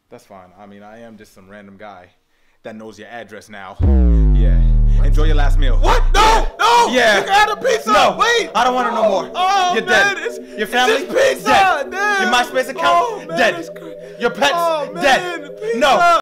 That's fine. I mean, I am just some random guy that knows your address now. Yeah. Enjoy your last meal. What? No, no. Yeah. You got a pizza. No. Wait. I don't want it no more. Oh, You're man, dead. Your family? it's just pizza. Dead. Damn. Your MySpace account? Oh, man, dead. it's crazy. Your pets? Oh, man, dead. pizza. No.